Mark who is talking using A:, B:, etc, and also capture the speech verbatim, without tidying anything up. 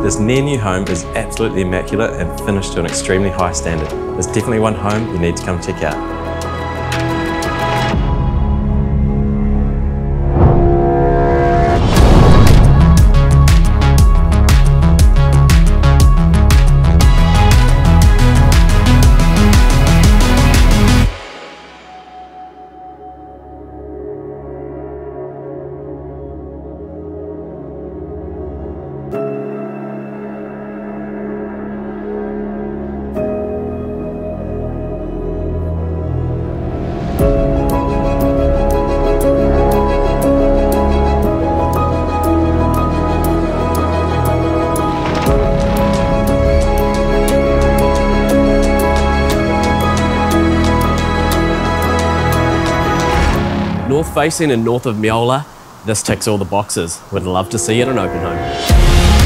A: This near new home is absolutely immaculate and finished to an extremely high standard. There's definitely one home you need to come check out. North facing and north of Meola, this ticks all the boxes. We'd love to see it in an open home.